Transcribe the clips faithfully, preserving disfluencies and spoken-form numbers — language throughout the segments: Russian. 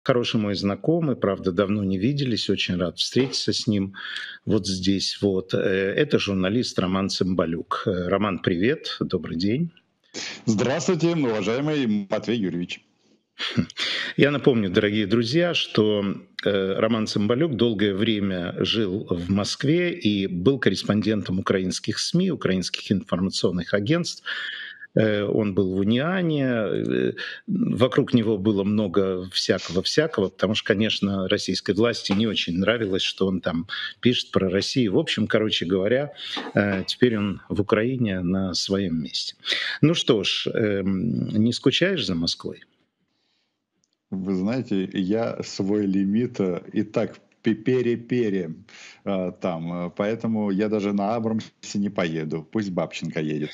Хороший мой знакомый, правда, давно не виделись, очень рад встретиться с ним вот здесь вот. Э, Это журналист Роман Цымбалюк. Э, Роман, привет, добрый день. Здравствуйте, уважаемый Матвей Юрьевич. Я напомню, дорогие друзья, что э, Роман Цымбалюк долгое время жил в Москве и был корреспондентом украинских СМИ, украинских информационных агентств. Э, Он был в Униане, э, вокруг него было много всякого-всякого, потому что, конечно, российской власти не очень нравилось, что он там пишет про Россию. В общем, короче говоря, э, теперь он в Украине на своем месте. Ну что ж, эм, не скучаешь за Москвой? Вы знаете, я свой лимит э, и так пе- пере-пере э, там, э, поэтому я даже на Абрамсе не поеду. Пусть Бабченко едет.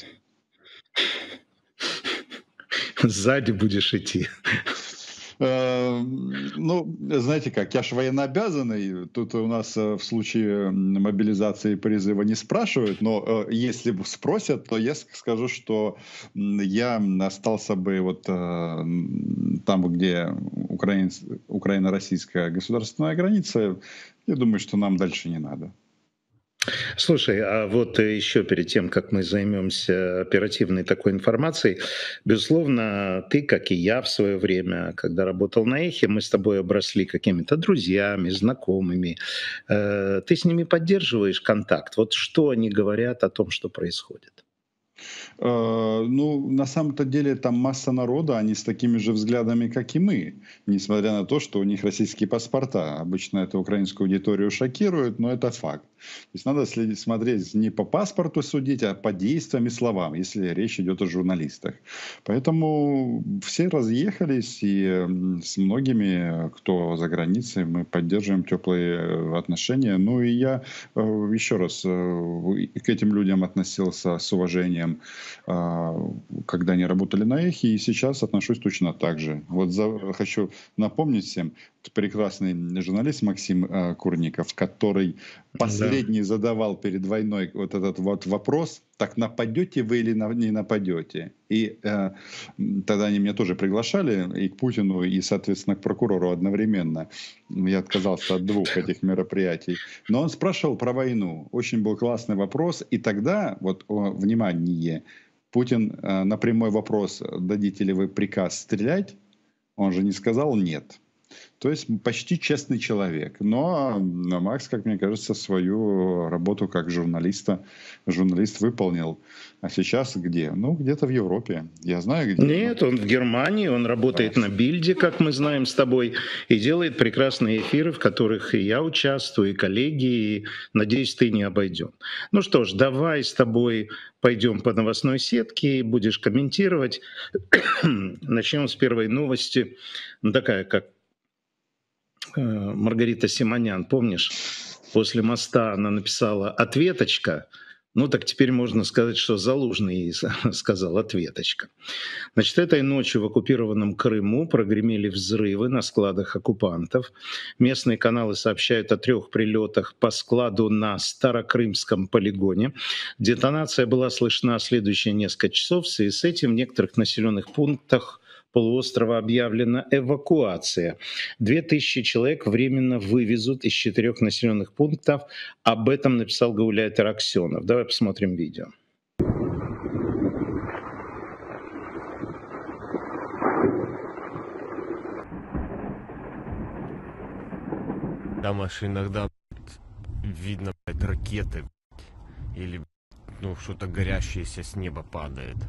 Сзади будешь идти. Э, Ну, знаете как, я ж военнообязанный, тут у нас э, в случае м, мобилизации и призыва не спрашивают, но э, если б спросят, то я ск- скажу, что м, я остался бы вот э, м, там, где украинс- украино-российская государственная граница. Я думаю, что нам дальше не надо. Слушай, а вот э, еще перед тем, как мы займемся оперативной такой информацией, безусловно, ты, как и я в свое время, когда работал на Эхе, мы с тобой обросли какими-то друзьями, знакомыми. Э, Ты с ними поддерживаешь контакт? Вот что они говорят о том, что происходит? Э, Ну, на самом-то деле там масса народа, они с такими же взглядами, как и мы, несмотря на то, что у них российские паспорта. Обычно это украинскую аудиторию шокирует, но это факт. То есть надо следить, смотреть не по паспорту судить, а по действиям и словам, если речь идет о журналистах. Поэтому все разъехались, и м, с многими, кто за границей, мы поддерживаем теплые э, отношения. Ну и я э, еще раз э, к этим людям относился с уважением, а, когда они работали на Эхе, и сейчас отношусь точно так же. Вот за- хочу напомнить всем, прекрасный журналист Максим э, Курников, который Да. последний задавал перед войной вот этот вот вопрос: так нападете вы или на- не нападете? И э, м, тогда они меня тоже приглашали и к Путину, и, соответственно, к прокурору одновременно. Я отказался от двух этих мероприятий. Но он спрашивал про войну. Очень был классный вопрос. И тогда, вот, о, внимание, Путин э, на прямой вопрос, дадите ли вы приказ стрелять, он же не сказал нет. То есть почти честный человек. Но но Макс, как мне кажется, свою работу как журналиста, журналист выполнил. А сейчас где? Ну, где-то в Европе. Я знаю где. Ну, Нет, он в Германии, он да. работает на Бильде, как мы знаем с тобой, и делает прекрасные эфиры, в которых и я участвую, и коллеги, и, надеюсь, ты не обойден. Ну что ж, давай с тобой пойдем по новостной сетке, и будешь комментировать. Начнем с первой новости. Ну, такая, как э, Маргарита Симонян, помнишь? После моста она написала «ответочка». Ну, так теперь можно сказать, что Залужный ей сказал «ответочка». Значит, этой ночью в оккупированном Крыму прогремели взрывы на складах оккупантов. Местные каналы сообщают о трех прилетах по складу на Старокрымском полигоне. Детонация была слышна следующие несколько часов. В связи с этим в некоторых населенных пунктах полуострова объявлена эвакуация. Две тысячи человек временно вывезут из четырех населенных пунктов. Об этом написал гауляйтер Аксенов. Давай посмотрим видео. Там аж иногда видно, блядь, ракеты, блядь, или, ну, что-то горящееся с неба падает.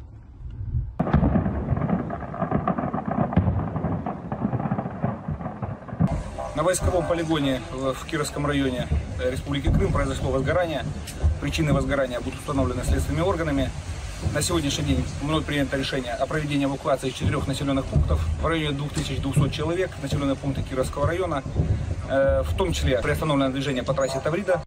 На войсковом полигоне в Кировском районе Республики Крым произошло возгорание. Причины возгорания будут установлены следственными органами. На сегодняшний день мной принято решение о проведении эвакуации из четырех населенных пунктов в районе двух тысяч двухсот человек, населенные пункты Кировского района, в том числе приостановлено движение по трассе Таврида.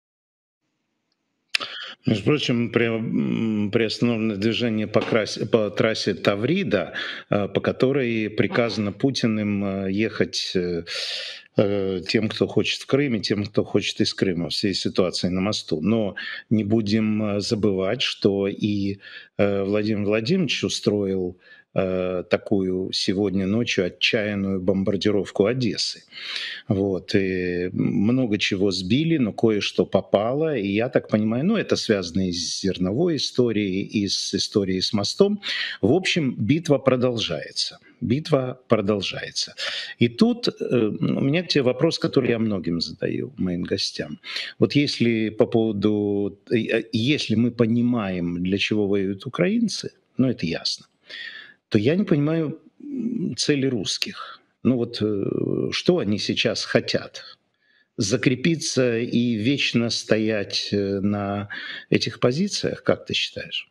Между прочим, при, приостановлено движение по, красе, по трассе Таврида, э, по которой приказано Путиным э, ехать э, э, тем, кто хочет в Крыме, тем, кто хочет из Крыма в связи с ситуацией на мосту. Но не будем э, забывать, что и э, Владимир Владимирович устроил э, такую сегодня ночью отчаянную бомбардировку Одессы. Вот. И много чего сбили, но кое-что попало. И я так понимаю, ну, это связано и с зерновой историей, и с историей с мостом. В общем, битва продолжается. Битва продолжается. И тут э, у меня к тебе вопрос, который я многим задаю, моим гостям. Вот если по поводу... Если мы понимаем, для чего воюют украинцы, ну, это ясно, то я не понимаю цели русских. Ну вот э, что они сейчас хотят? Закрепиться и вечно стоять на этих позициях, как ты считаешь?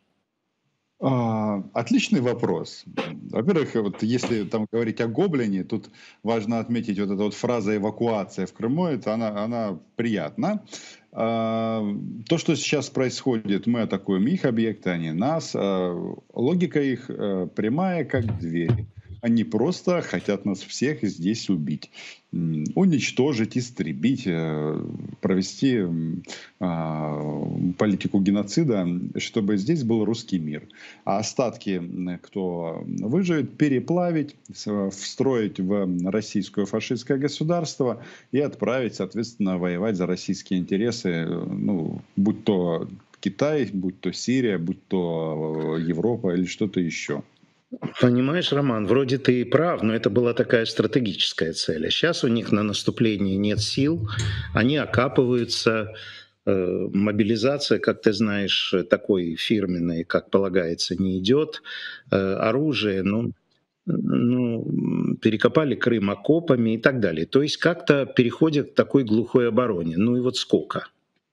А, Отличный вопрос. Во-первых, вот если там говорить о Гоблине, тут важно отметить вот эта вот фраза «эвакуация в Крыму», это она, она приятна. А, То, что сейчас происходит, мы атакуем их объекты, они нас. А, Логика их э, прямая, как дверь. Они просто хотят нас всех здесь убить. М, Уничтожить, истребить, э, провести м, а, политику геноцида, чтобы здесь был русский мир. А остатки, м, кто выживет, переплавить, с- встроить в российское фашистское государство и отправить, соответственно, воевать за российские интересы, э, ну, будь то Китай, будь то Сирия, будь то э, Европа или что-то еще. Понимаешь, Роман, вроде ты и прав, но это была такая стратегическая цель. А сейчас у них на наступление нет сил, они окапываются. Э, Мобилизация, как ты знаешь, такой фирменной, как полагается, не идет. Э, Оружие, ну, ну, м, перекопали Крым окопами и так далее. То есть как-то переходят к такой глухой обороне. Ну и вот сколько?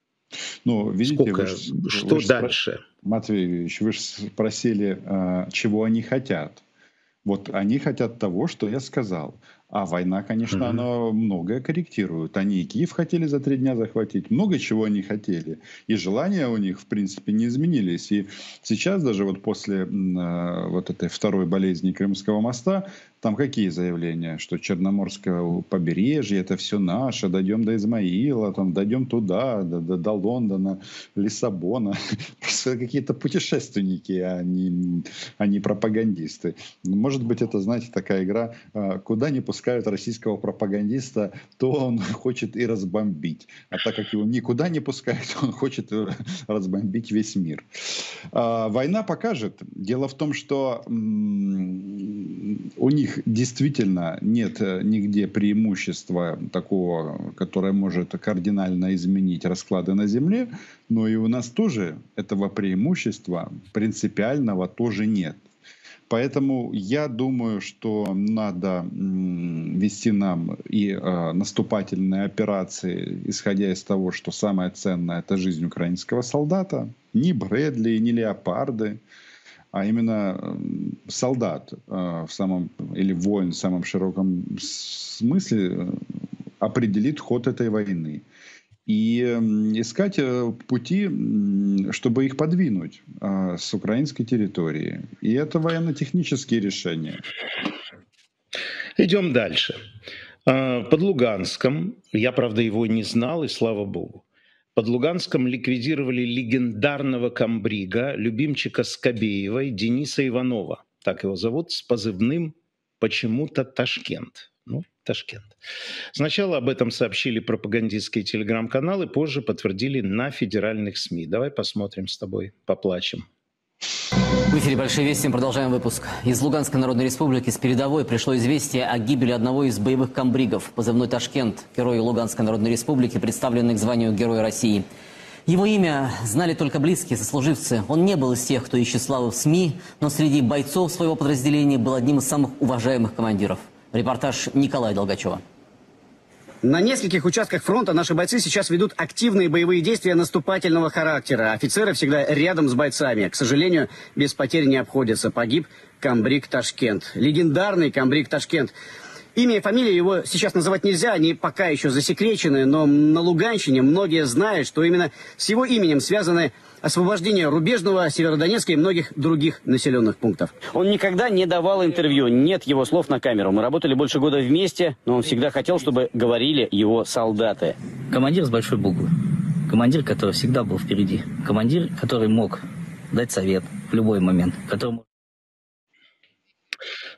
Ну, видите, вы Сколько? ж, Что вы ж спро- дальше? Матвей Юрьевич, вы же спросили, а, чего они хотят. Вот они хотят того, что я сказал. А война, конечно, Мгм. она многое корректирует. Они и Киев хотели за три дня захватить, много чего они хотели. И желания у них, в принципе, не изменились. И сейчас даже вот после м, а, вот этой второй болезни Крымского моста, там какие заявления? Что Черноморское побережье, это все наше, дойдем до Измаила, там, дойдем туда, до, до- до Лондона, Лиссабона. Просто какие-то путешественники, а не, а не пропагандисты. Ну, может быть, это, знаете, такая игра, а, куда не пускают российского пропагандиста, то он хочет и разбомбить. А так как его никуда не пускают, он хочет э, разбомбить весь мир. А, Война покажет. Дело в том, что м, у них действительно нет э, нигде преимущества такого, которое может кардинально изменить расклады на Земле, но и у нас тоже этого преимущества принципиального тоже нет. Поэтому я думаю, что надо м, вести нам и э, наступательные операции, исходя из того, что самое ценное — это жизнь украинского солдата. Не Брэдли, не Леопарды, а именно м, солдат э, в самом, или воин в самом широком смысле э, определит ход этой войны. И м, искать э, пути, м, чтобы их подвинуть а, с украинской территории. И это военно-технические решения. Идем дальше. А, Под Луганском, я, правда, его не знал, и слава богу, под Луганском ликвидировали легендарного комбрига, любимчика Скобеевой, Дениса Иванова. Так его зовут, с позывным почему-то Ташкент. Ну, Ташкент. Сначала об этом сообщили пропагандистские телеграм-каналы, позже подтвердили на федеральных СМИ. Давай посмотрим с тобой, поплачем. В эфире «Большие вести». Продолжаем выпуск. Из Луганской Народной Республики с передовой пришло известие о гибели одного из боевых комбригов, позывной «Ташкент», герой Луганской Народной Республики, представленный к званию Героя России. Его имя знали только близкие сослуживцы. Он не был из тех, кто ищет славы в СМИ, но среди бойцов своего подразделения был одним из самых уважаемых командиров. Репортаж Николая Долгачева. На нескольких участках фронта наши бойцы сейчас ведут активные боевые действия наступательного характера. Офицеры всегда рядом с бойцами. К сожалению, без потерь не обходится. Погиб комбриг Ташкент. Легендарный комбриг Ташкент. Имя и фамилию его сейчас называть нельзя, они пока еще засекречены, но на Луганщине многие знают, что именно с его именем связаны освобождение Рубежного, Северодонецка и многих других населенных пунктов. Он никогда не давал интервью, нет его слов на камеру. Мы работали больше года вместе, но он всегда хотел, чтобы говорили его солдаты. Командир с большой буквы. Командир, который всегда был впереди. Командир, который мог дать совет в любой момент. Который...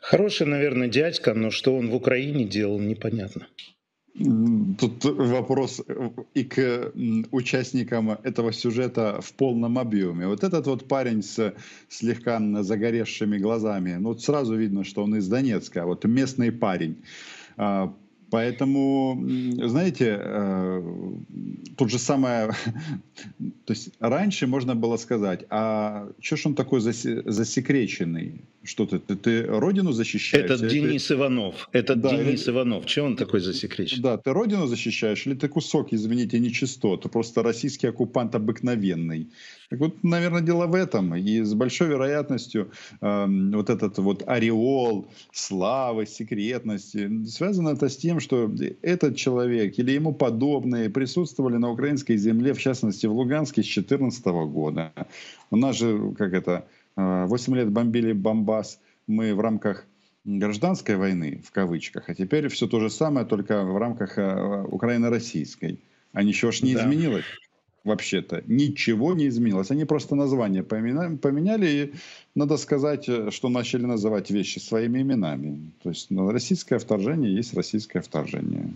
Хороший, наверное, дядька, но что он в Украине делал, непонятно. Тут вопрос и к участникам этого сюжета в полном объеме. Вот этот вот парень с слегка загоревшими глазами, ну вот сразу видно, что он из Донецка, вот местный парень. Поэтому, знаете, тут же самое, то есть раньше можно было сказать, а что ж он такой засекреченный? Что ты, ты, ты родину защищаешь? Это или Денис ты... Иванов. Это да, Денис или... Иванов. Чего он такой засекречен? Да, ты родину защищаешь, или ты кусок, извините, нечистот, просто российский оккупант обыкновенный. Так вот, наверное, дело в этом. И с большой вероятностью э, вот этот вот ореол славы, секретности, связано это с тем, что этот человек или ему подобные присутствовали на украинской земле, в частности в Луганске с две тысячи четырнадцатого года. У нас же, как это, восемь лет бомбили Бомбас мы в рамках гражданской войны, в кавычках, а теперь все то же самое, только в рамках украино-российской. А ничего ж не да. изменилось. Вообще-то ничего не изменилось. Они просто название поменяли, и надо сказать, что начали называть вещи своими именами. То есть ну, российское вторжение есть российское вторжение.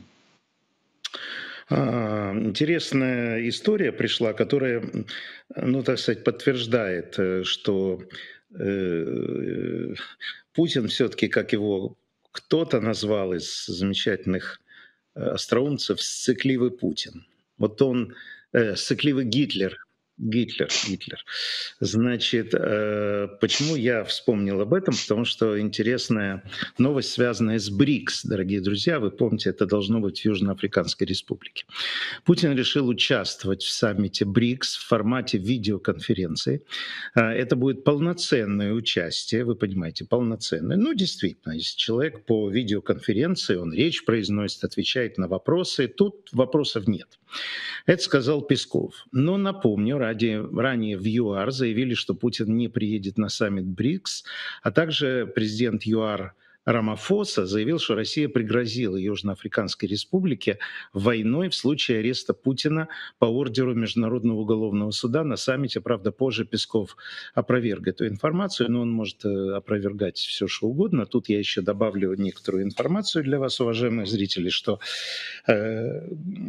Интересная история пришла, которая, ну, так сказать, подтверждает, что э, Путин все-таки, как его кто-то назвал из замечательных остроумцев, сцикливый Путин. Вот он э, сцикливый Гитлер. Гитлер, Гитлер. Значит, э, почему я вспомнил об этом? Потому что интересная новость, связанная с БРИКС, дорогие друзья. Вы помните, это должно быть в Южноафриканской Республике. Путин решил участвовать в саммите БРИКС в формате видеоконференции. Э, это будет полноценное участие, вы понимаете, полноценное. Ну, действительно, если человек по видеоконференции, он речь произносит, отвечает на вопросы, тут вопросов нет. Это сказал Песков. Но напомню, ради, ранее в ЮАР заявили, что Путин не приедет на саммит БРИКС, а также президент ЮАР Рамафоса заявил, что Россия пригрозила Южноафриканской Республике войной в случае ареста Путина по ордеру Международного уголовного суда на саммите. Правда, позже Песков опроверг эту информацию, но он может опровергать все, что угодно. Тут я еще добавлю некоторую информацию для вас, уважаемые зрители, что э,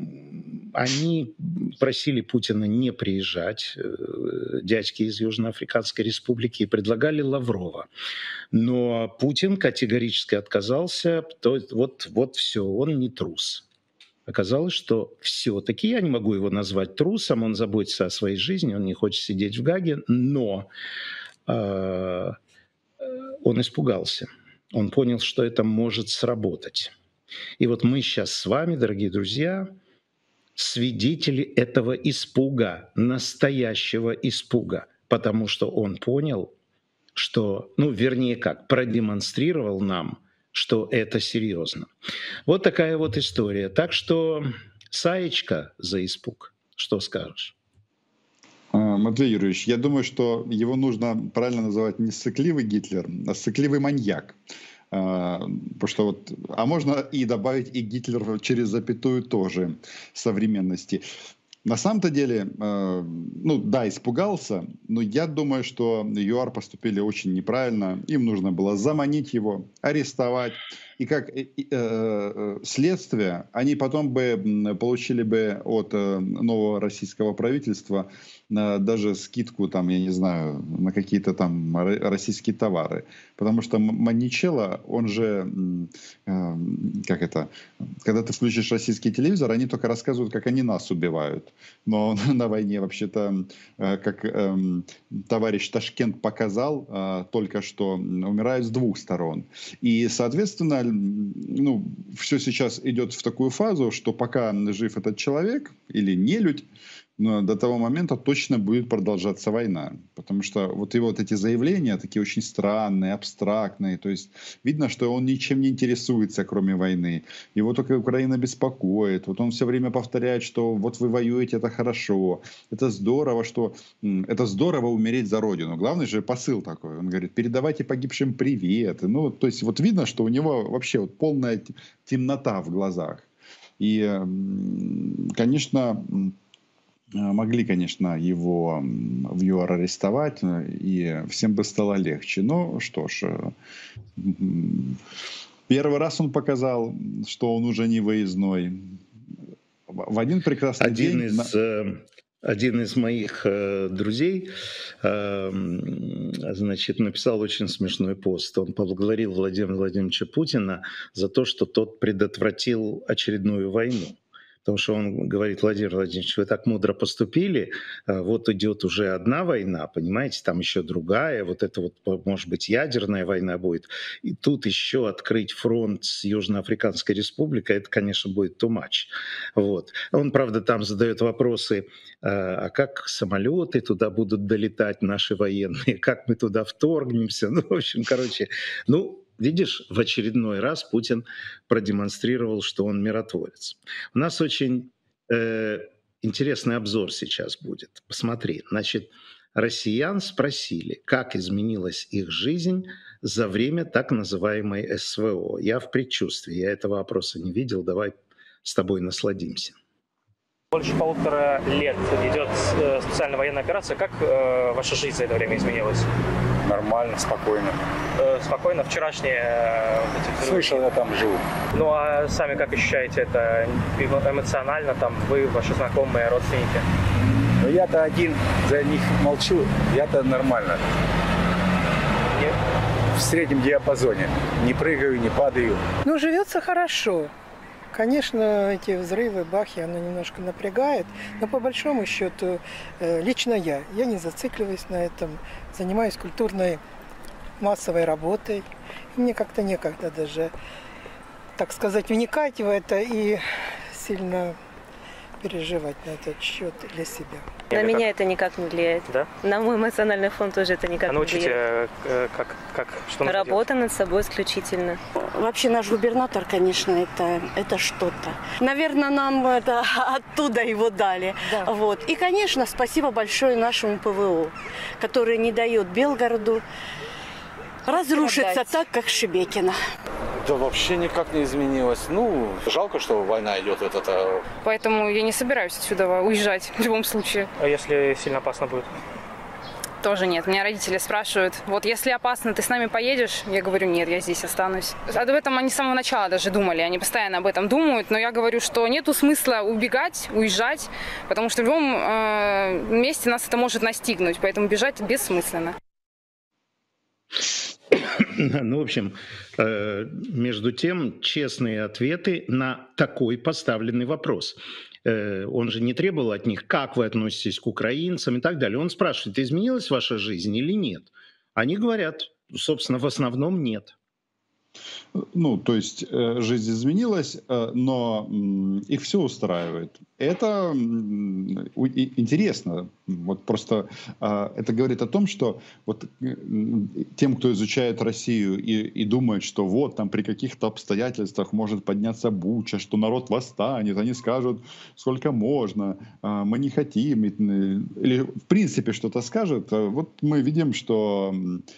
они просили Путина не приезжать, э, дядьки из Южноафриканской Республики, и предлагали Лаврова. Но Путин категорически отказался, то вот, вот все, он не трус. Оказалось, что все-таки я не могу его назвать трусом, он заботится о своей жизни, он не хочет сидеть в Гаге, но э, он испугался. Он понял, что это может сработать. И вот мы сейчас с вами, дорогие друзья, свидетели этого испуга, настоящего испуга, потому что он понял, что, ну, вернее как, продемонстрировал нам, что это серьезно. Вот такая вот история. Так что Саечка за испуг. Что скажешь? Матвей Юрьевич, я думаю, что его нужно правильно называть не сцикливый Гитлер, а сцикливый маньяк. Потому что вот, а можно и добавить и Гитлер через запятую тоже современности. На самом-то деле, э, ну да, испугался, но я думаю, что ЮАР поступили очень неправильно. Им нужно было заманить его, арестовать. И как э, э, следствие, они потом бы получили бы от э, нового российского правительства э, даже скидку, там, я не знаю, на какие-то там российские товары. Потому что Маничелло, он же, э, как это, когда ты включишь российский телевизор, они только рассказывают, как они нас убивают. Но на войне вообще-то, э, как э, товарищ Ташкент показал э, только что, умирают с двух сторон. И, соответственно, ну, все сейчас идет в такую фазу, что пока жив этот человек или нелюдь, но до того момента точно будет продолжаться война. Потому что вот его вот эти заявления такие очень странные, абстрактные. То есть видно, что он ничем не интересуется, кроме войны. Его только Украина беспокоит. Вот он все время повторяет, что вот вы воюете, это хорошо. Это здорово, что это здорово умереть за Родину. Главный же посыл такой. Он говорит, передавайте погибшим привет. Ну, то есть вот видно, что у него вообще вот полная темнота в глазах. И, конечно, Могли, конечно, его в ЮАР арестовать, и всем бы стало легче. Но что ж, первый раз он показал, что он уже не выездной. В один прекрасный один день... Из, один из моих э, друзей э, значит, написал очень смешной пост. Он поблагодарил Владимира Владимировича Путина за то, что тот предотвратил очередную войну. Потому что он говорит: Владимир Владимирович, вы так мудро поступили, вот идет уже одна война, понимаете, там еще другая, вот это вот, может быть, ядерная война будет. И тут еще открыть фронт с Южноафриканской Республикой, это, конечно, будет too much. Вот. Он, правда, там задает вопросы, а как самолеты туда будут долетать, наши военные, как мы туда вторгнемся, ну, в общем, короче, ну, видишь, в очередной раз Путин продемонстрировал, что он миротворец. У нас очень э, интересный обзор сейчас будет. Посмотри, значит, россиян спросили, как изменилась их жизнь за время так называемой СВО. Я в предчувствии, я этого опроса не видел, давай с тобой насладимся. Больше полутора лет идет специальная военная операция. Как э, ваша жизнь за это время изменилась? Нормально, спокойно. Э, спокойно. Вчерашние... Э, Слышал, я там живу. Ну а сами как ощущаете это эмоционально? Там вы, ваши знакомые, родственники? Ну я-то один за них молчу. Я-то нормально. Нет? В среднем диапазоне. Не прыгаю, не падаю. Ну, живется хорошо. Конечно, эти взрывы, бахи, оно немножко напрягает, но по большому счету лично я, я не зацикливаюсь на этом, занимаюсь культурной массовой работой. И мне как-то некогда даже, так сказать, вникать в это и сильно переживать на этот счет для себя. На меня это никак не влияет. Да? На мой эмоциональный фон тоже это никак а не влияет. А научите, как, как, что нужно Работа делать? над собой исключительно. Вообще наш губернатор, конечно, это, это что-то. Наверное, нам это оттуда его дали. Да. Вот. И, конечно, спасибо большое нашему ПВО, который не дает Белгороду разрушиться продать так, как Шебекино. Да вообще никак не изменилось. Ну, жалко, что война идет. Вот это. Поэтому я не собираюсь отсюда уезжать в любом случае. А если сильно опасно будет? Тоже нет. Меня родители спрашивают, вот если опасно, ты с нами поедешь? Я говорю, нет, я здесь останусь. Об этом они с самого начала даже думали, они постоянно об этом думают, но я говорю, что нету смысла убегать, уезжать, потому что в любом э, месте нас это может настигнуть, поэтому бежать бессмысленно. Ну, в общем, между тем, честные ответы на такой поставленный вопрос. Он же не требовал от них, как вы относитесь к украинцам и так далее. Он спрашивает, изменилась ваша жизнь или нет? Они говорят, собственно, в основном нет. Ну, то есть жизнь изменилась, но их все устраивает. Это интересно. Вот просто это говорит о том, что вот тем, кто изучает Россию и, и думает, что вот там при каких-то обстоятельствах может подняться буча, что народ восстанет, они скажут, сколько можно, мы не хотим, или в принципе что-то скажут. Вот мы видим, что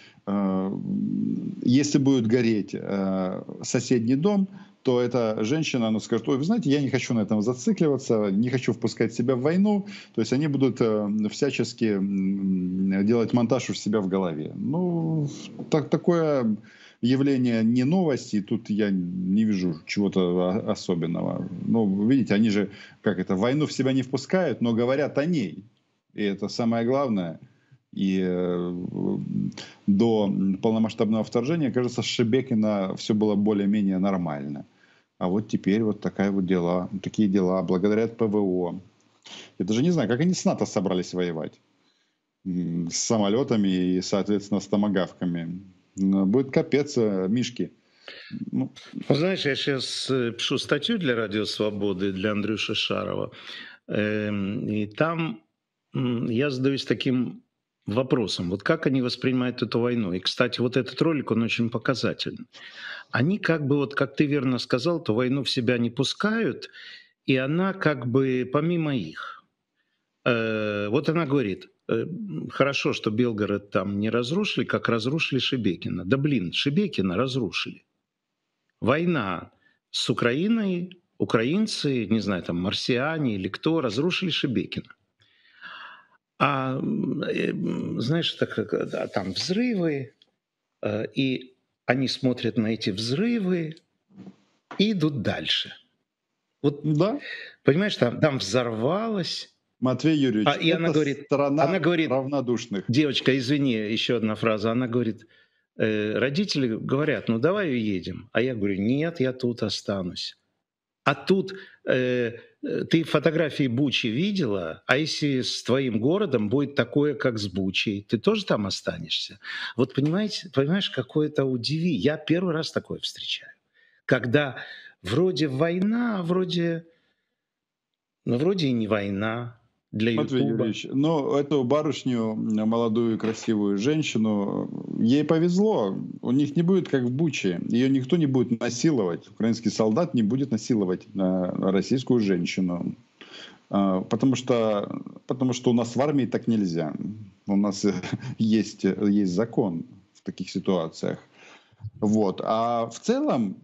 если будет гореть соседний дом, то эта женщина, она скажет, ой, вы знаете, я не хочу на этом зацикливаться, не хочу впускать себя в войну. То есть они будут всячески делать монтаж у себя в голове. Ну, так, такое явление не новость, и тут я не вижу чего-то особенного. Ну, видите, они же, как это, войну в себя не впускают, но говорят о ней. И это самое главное. И э, до полномасштабного вторжения, кажется, с Шебекино все было более-менее нормально. А вот теперь вот такая вот дела, такие дела, благодаря ПВО. Я даже не знаю, как они с НАТО собрались воевать. С самолетами и, соответственно, с томагавками. Будет капец, Мишки. Ну. Знаешь, я сейчас пишу статью для Радио Свободы, для Андрюши Шарова. И там я задаюсь таким вопросом, вот как они воспринимают эту войну. И, кстати, вот этот ролик, он очень показательный. Они как бы, вот как ты верно сказал, эту войну в себя не пускают, и она как бы помимо их. Э, вот она говорит, э, хорошо, что Белгород там не разрушили, как разрушили Шебекино. Да блин, Шебекино разрушили. Война с Украиной, украинцы, не знаю, там марсиане или кто, разрушили Шебекино. А э, знаешь, так, а там взрывы, э, и они смотрят на эти взрывы и идут дальше. Вот, Да. понимаешь, там, там взорвалось. Матвей Юрьевич, А, и это она говорит, страна она говорит, равнодушных. девочка, извини, еще одна фраза. Она говорит, э, родители говорят, ну давай уедем. А я говорю, нет, я тут останусь. А тут э, ты фотографии Бучи видела, а если с твоим городом будет такое, как с Бучей, ты тоже там останешься? Вот понимаете, понимаешь, какое-то удиви. Я первый раз такое встречаю. Когда вроде война, вроде, ну, вроде и не война для Матвей Ютуба. Юрьевич, но эту барышню, молодую красивую женщину, ей повезло. У них не будет как в Буче. Ее никто не будет насиловать. Украинский солдат не будет насиловать российскую женщину. Потому что, потому что у нас в армии так нельзя. У нас есть, есть закон в таких ситуациях. Вот. А в целом...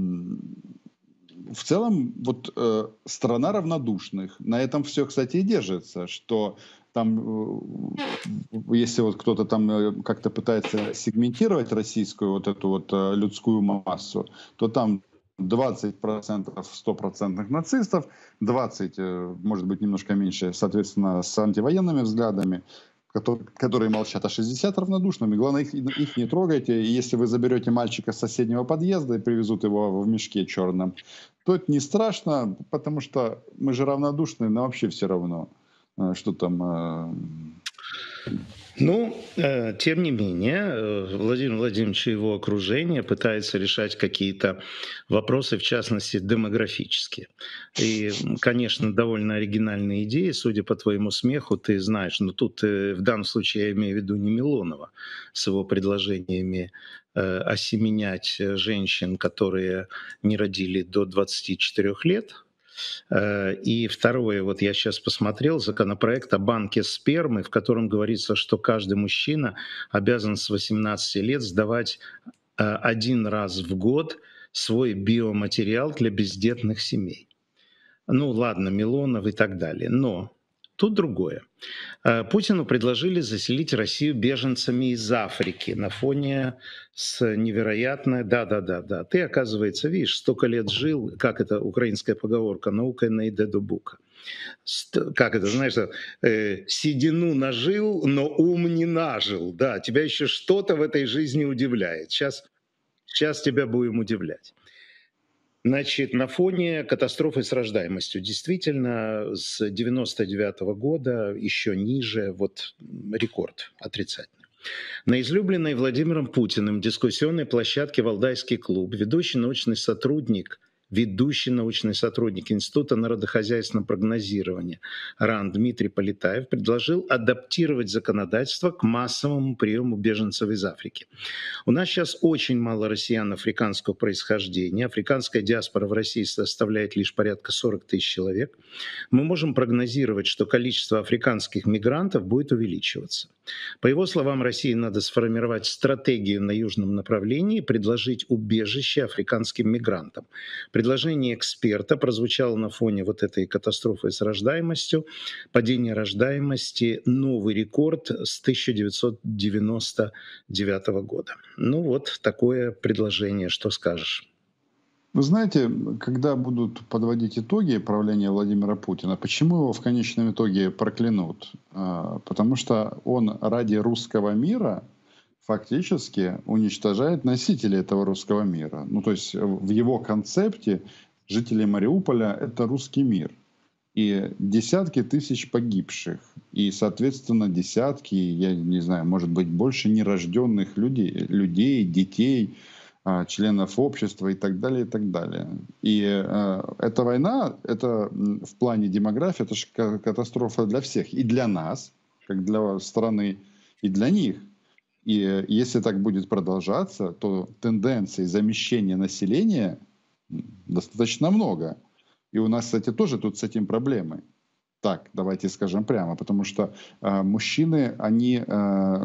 В целом, вот э, страна равнодушных. На этом все, кстати, и держится, что там, э, если вот кто-то там э, как-то пытается сегментировать российскую вот эту вот э, людскую массу, то там двадцать процентов стопроцентных нацистов, двадцать процентов, э, может быть, немножко меньше, соответственно, с антивоенными взглядами, которые, которые молчат, а шестьдесят равнодушными. Главное, их, их не трогайте. И если вы заберете мальчика с соседнего подъезда и привезут его в мешке черном, то это не страшно, потому что мы же равнодушны, но вообще все равно, что там... Ну, э, тем не менее, э, Владимир Владимирович и его окружение пытаются решать какие-то вопросы, в частности, демографические. И, конечно, довольно оригинальные идеи, судя по твоему смеху, ты знаешь, но тут э, в данном случае я имею в виду не Милонова с его предложениями э, осеменять женщин, которые не родили до двадцати четырёх лет. И второе, вот я сейчас посмотрел законопроект о банке спермы, в котором говорится, что каждый мужчина обязан с восемнадцати лет сдавать один раз в год свой биоматериал для бездетных семей. Ну ладно, Милонов и так далее, но тут другое. Путину предложили заселить Россию беженцами из Африки на фоне с невероятной... Да-да-да, ты, оказывается, видишь, столько лет жил, как это украинская поговорка, наука не йде до бука. Как это, знаешь, э, седину нажил, но ум не нажил. Да, тебя еще что-то в этой жизни удивляет. Сейчас, сейчас тебя будем удивлять. Значит, на фоне катастрофы с рождаемостью действительно с девяносто девятого года еще ниже, вот рекорд отрицательный. На излюбленной Владимиром Путиным дискуссионной площадке «Валдайский клуб» ведущий научный сотрудник, ведущий научный сотрудник Института народохозяйственного прогнозирования РАН Дмитрий Полетаев предложил адаптировать законодательство к массовому приему беженцев из Африки. У нас сейчас очень мало россиян африканского происхождения. Африканская диаспора в России составляет лишь порядка сорок тысяч человек. Мы можем прогнозировать, что количество африканских мигрантов будет увеличиваться. По его словам, России надо сформировать стратегию на южном направлении и предложить убежище африканским мигрантам. Предложение эксперта прозвучало на фоне вот этой катастрофы с рождаемостью. Падение рождаемости — новый рекорд с тысяча девятьсот девяносто девятого года. Ну вот такое предложение, что скажешь? Вы знаете, когда будут подводить итоги правления Владимира Путина, почему его в конечном итоге проклянут? Потому что он ради русского мира фактически уничтожает носителей этого русского мира. Ну, то есть в его концепте жители Мариуполя — это русский мир. И десятки тысяч погибших, и, соответственно, десятки, я не знаю, может быть, больше нерожденных людей, людей, детей, членов общества и так далее, и так далее. И э, эта война, это в плане демографии, это же катастрофа для всех. И для нас, как для страны, и для них. И если так будет продолжаться, то тенденций замещения населения достаточно много. И у нас, кстати, тоже тут с этим проблемы. Так, давайте скажем прямо, потому что э, мужчины, они, э, э,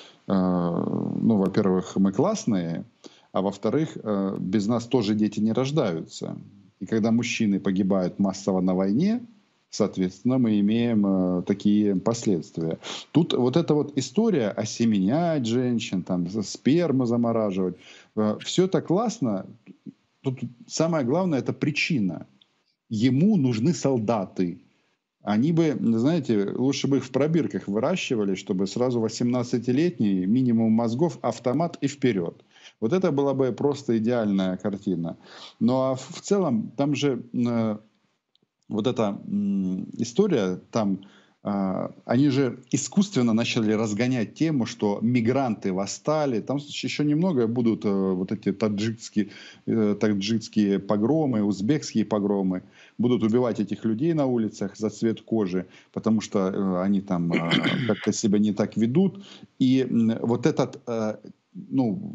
ну, во-первых, мы классные, а во-вторых, э, без нас тоже дети не рождаются. И когда мужчины погибают массово на войне, Соответственно, мы имеем э, такие последствия. Тут вот эта вот история осеменять женщин, там, сперму замораживать, э, все это классно. Тут самое главное – это причина. Ему нужны солдаты. Они бы, знаете, лучше бы их в пробирках выращивали, чтобы сразу восемнадцатилетний, минимум мозгов, автомат и вперед. Вот это была бы просто идеальная картина. Ну а в целом, там же э, вот эта э, история, там э, они же искусственно начали разгонять тему, что мигранты восстали. Там еще немного будут э, вот эти таджикские, э, таджикские погромы, узбекские погромы. Будут убивать этих людей на улицах за цвет кожи, потому что э, они там э, как-то себя не так ведут. И э, вот этот, э, ну,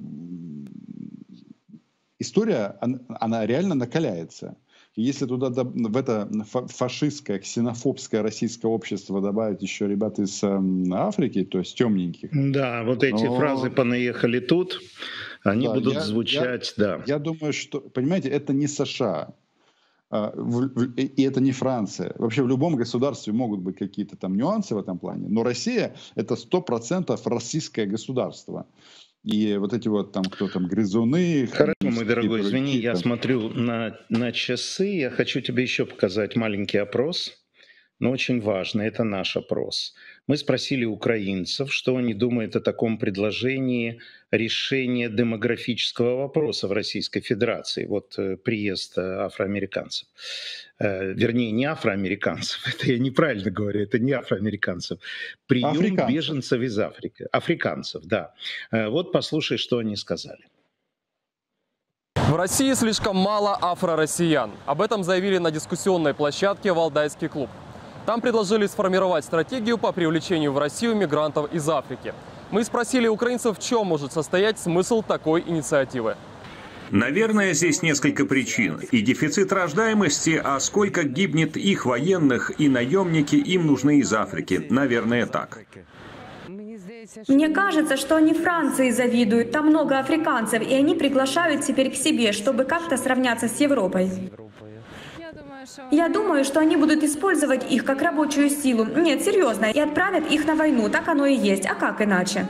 история, она, она реально накаляется. И если туда, в это фашистское, ксенофобское российское общество добавить еще ребят из э, Африки, то есть темненьких. Да, вот эти но... фразы «понаехали тут», они да, будут я, звучать, я, да. Я думаю, что, понимаете, это не США. И это не Франция. Вообще в любом государстве могут быть какие-то там нюансы в этом плане, но Россия – это сто процентов российское государство. И вот эти вот там, кто там, грызуны... Хорошо, мой дорогой, извини, я смотрю на, на часы, я хочу тебе еще показать маленький опрос, но очень важно, это наш опрос. Мы спросили украинцев, что они думают о таком предложении решения демографического вопроса в Российской Федерации. Вот э, приезд афроамериканцев. Э, вернее, не афроамериканцев, это я неправильно говорю, это не афроамериканцев. Прием Африканцев. Беженцев из Африки. Африканцев, да. Э, вот послушай, что они сказали. В России слишком мало афро-россиян. Об этом заявили на дискуссионной площадке «Валдайский клуб». Там предложили сформировать стратегию по привлечению в Россию мигрантов из Африки. Мы спросили украинцев, в чем может состоять смысл такой инициативы. Наверное, здесь несколько причин. И дефицит рождаемости, а сколько гибнет их военных, и наемники им нужны из Африки. Наверное, так. Мне кажется, что они Франции завидуют. Там много африканцев, и они приглашают теперь к себе, чтобы как-то сравняться с Европой. Я думаю, что они будут использовать их как рабочую силу. Нет, серьезно, и отправят их на войну. Так оно и есть. А как иначе?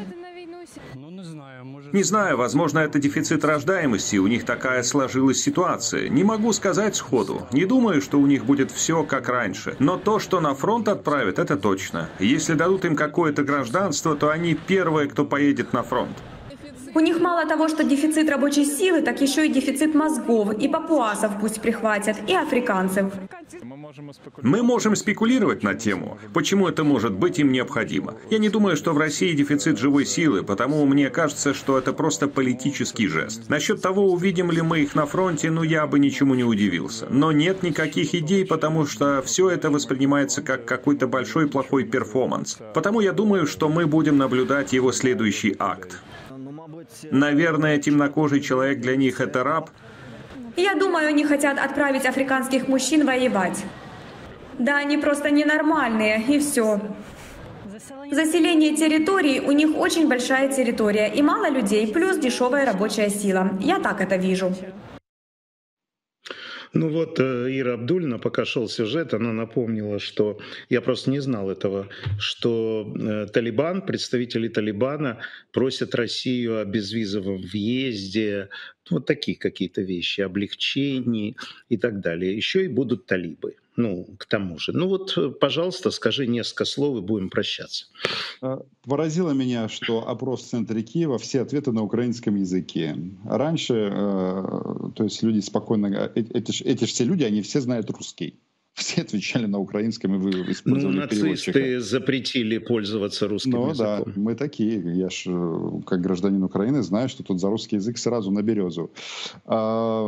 Не знаю, возможно, это дефицит рождаемости, у них такая сложилась ситуация. Не могу сказать сходу. Не думаю, что у них будет все как раньше. Но то, что на фронт отправят, это точно. Если дадут им какое-то гражданство, то они первые, кто поедет на фронт. У них мало того, что дефицит рабочей силы, так еще и дефицит мозгов. И папуасов пусть прихватят, и африканцев. Мы можем спекулировать на тему, почему это может быть им необходимо. Я не думаю, что в России дефицит живой силы, потому мне кажется, что это просто политический жест. Насчет того, увидим ли мы их на фронте, ну я бы ничему не удивился. Но нет никаких идей, потому что все это воспринимается как какой-то большой плохой перформанс. Потому я думаю, что мы будем наблюдать его следующий акт. Наверное, темнокожий человек для них – это раб. Я думаю, они хотят отправить африканских мужчин воевать. Да, они просто ненормальные, и все. Заселение территорий, у них очень большая территория, и мало людей, плюс дешевая рабочая сила. Я так это вижу. Ну вот Ира Абдульна, пока шел сюжет, она напомнила, что, я просто не знал этого, что Талибан, представители Талибана просят Россию о безвизовом въезде, вот такие какие-то вещи, облегчений и так далее. Еще и будут талибы, ну, к тому же. Ну вот, пожалуйста, скажи несколько слов и будем прощаться. Поразило меня, что опрос в центре Киева, все ответы на украинском языке. Раньше, э, то есть люди спокойно, эти, эти же все люди, они все знают русский. Все отвечали на украинском и вы использовали ну, переводчика. Нацисты запретили пользоваться русским ну, языком. Да, мы такие. Я ж, как гражданин Украины, знаю, что тут за русский язык сразу на березу. А,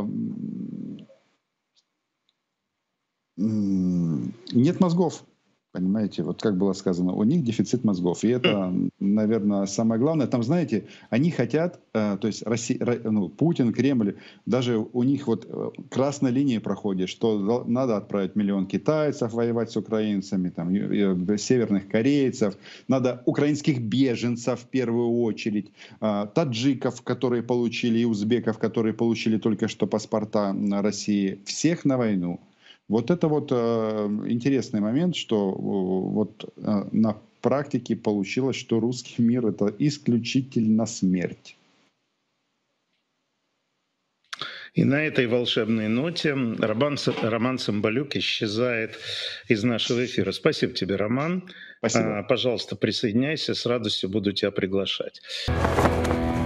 нет мозгов. Понимаете, вот как было сказано, у них дефицит мозгов. И это, наверное, самое главное. Там, знаете, они хотят, э, то есть Россия, ну, Путин, Кремль, даже у них вот красная линия проходит, что надо отправить миллион китайцев воевать с украинцами, там, северных корейцев, надо украинских беженцев в первую очередь, э, таджиков, которые получили, и узбеков, которые получили только что паспорта на России, всех на войну. Вот это вот э, интересный момент, что э, вот э, на практике получилось, что русский мир — это исключительно смерть. И на этой волшебной ноте Роман, Роман Цымбалюк исчезает из нашего эфира. Спасибо тебе, Роман. Спасибо. Пожалуйста, присоединяйся, с радостью буду тебя приглашать.